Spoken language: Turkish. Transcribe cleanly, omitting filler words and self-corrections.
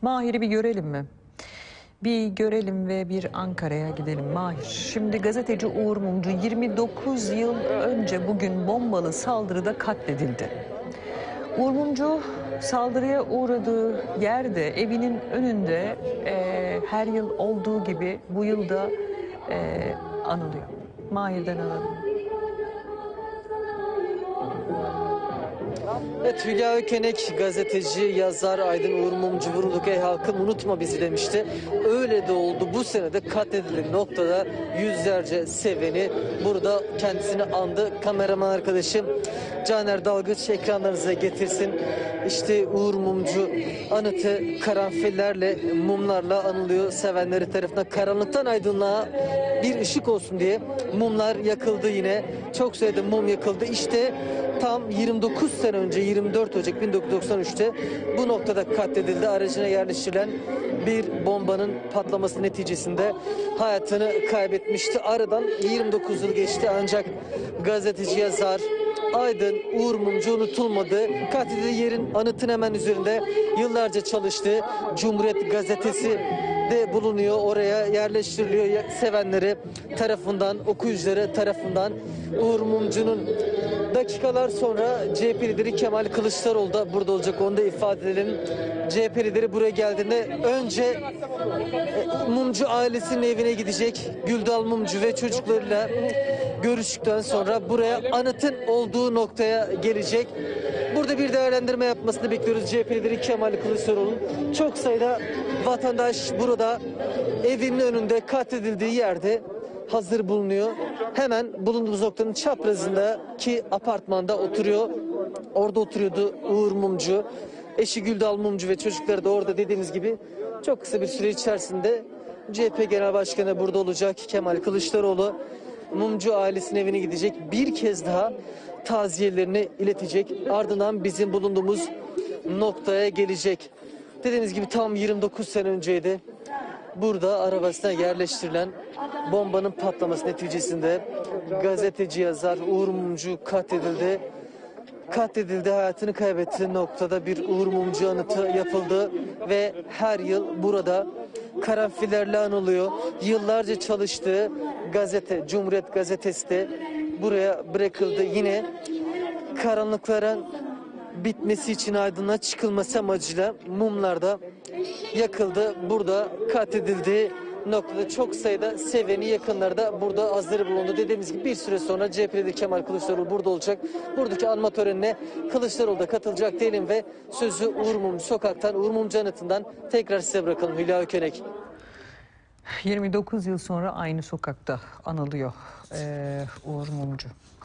Mahir'i bir görelim mi? Bir görelim ve bir Ankara'ya gidelim. Mahir. Şimdi gazeteci Uğur Mumcu 29 yıl önce bugün bombalı saldırıda katledildi. Uğur Mumcu saldırıya uğradığı yerde, evinin önünde her yıl olduğu gibi bu yılda anılıyor. Mahir'den alalım. Evet, Hülya Ökenek gazeteci, yazar Aydın Uğur Mumcu vurulduk ey halkım unutma bizi demişti. Öyle de oldu. Bu sene de katledilen noktada yüzlerce seveni burada kendisini andı. Kameraman arkadaşım Caner Dalgıç ekranlarınıza getirsin. İşte Uğur Mumcu anıtı karanfillerle, mumlarla anılıyor. Sevenleri tarafından karanlıktan aydınlığa bir ışık olsun diye mumlar yakıldı yine. Çok sayıda mum yakıldı. İşte tam 29 sene önce 24 Ocak 1993'te bu noktada katledildi. Aracına yerleştirilen bir bombanın patlaması neticesinde hayatını kaybetmişti. Aradan 29 yıl geçti ancak gazeteci, yazar Aydın Uğur Mumcu unutulmadı. Katledildiği yerin anıtın hemen üzerinde yıllarca çalıştığı Cumhuriyet gazetesi de bulunuyor. Oraya yerleştiriliyor. Sevenleri tarafından, okuyucuları tarafından. Uğur Mumcu'nun dakikalar sonra CHP lideri Kemal Kılıçdaroğlu da burada olacak. Onu da ifade edelim. CHP lideri buraya geldiğinde önce Mumcu ailesinin evine gidecek. Güldal Mumcu ve çocuklarıyla görüştükten sonra buraya anıtın olduğu noktaya gelecek. Burada bir değerlendirme yapmasını bekliyoruz CHP lideri Kemal Kılıçdaroğlu'nun. Çok sayıda vatandaş burada evinin önünde katledildiği yerde hazır bulunuyor. Hemen bulunduğumuz noktanın çaprazındaki apartmanda oturuyor. Orada oturuyordu Uğur Mumcu. Eşi Güldal Mumcu ve çocukları da orada dediğimiz gibi çok kısa bir süre içerisinde CHP Genel Başkanı burada olacak. Kemal Kılıçdaroğlu Mumcu ailesinin evine gidecek. Bir kez daha taziyelerini iletecek. Ardından bizim bulunduğumuz noktaya gelecek. Dediğimiz gibi tam 29 sene önceydi. Burada arabasına yerleştirilen bombanın patlaması neticesinde gazeteci, yazar Uğur Mumcu katledildi. Katledildi, hayatını kaybettiği noktada bir Uğur Mumcu anıtı yapıldı ve her yıl burada karanfillerle anılıyor. Yıllarca çalıştığı gazete, Cumhuriyet gazetesi de buraya bırakıldı. Yine karanlıkların bitmesi için aydınlığa çıkılması amacıyla mumlar da yakıldı. Burada katledildiği noktada çok sayıda seveni, yakınları da burada hazır bulundu. Dediğimiz gibi bir süre sonra CHP'li Kemal Kılıçdaroğlu burada olacak. Buradaki anma törenine Kılıçdaroğlu da katılacak diyelim ve sözü Uğur Mumcu sokaktan, Uğur Mumcu anıtından tekrar size bırakalım Hülya Ökenek. 29 yıl sonra aynı sokakta anılıyor Uğur Mumcu.